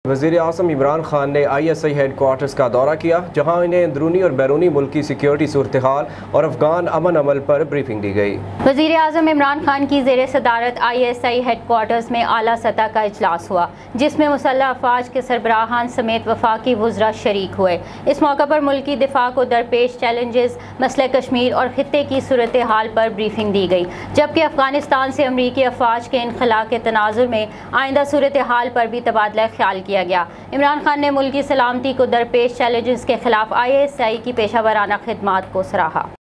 वज़ीर आज़म इमरान खान ने ISI head quarters का दौरा किया, जहाँ इन्हें अंदरूनी और बैरूनी मुल्क की सिक्योरिटी सूरत हाल और अफगान अमन अमल पर ब्रीफिंग दी गई। वज़ीर आज़म इमरान खान की ज़ेर सदारत ISI हेड क्वार्टर्स में आला सतह का इजलास हुआ, जिसमें मुसल्लह अफवाज के सरबराहान समेत वफाकी वुज़रा शरीक हुए। इस मौका पर मुल्की दिफा को दरपेश चैलेंजेस, मसले कश्मीर और खित्ते की सूरत हाल पर ब्रीफिंग दी गई, जबकि अफगानिस्तान से अमरीकी अफवाज के इनखला के तनाजुर में आइंदा सूरत हाल पर भी तबादला ख्याल किया गया। इमरान खान ने मुल्की सलामती को दरपेश चैलेंजेस के खिलाफ ISI की पेशा वराना खिदमात को सराहा।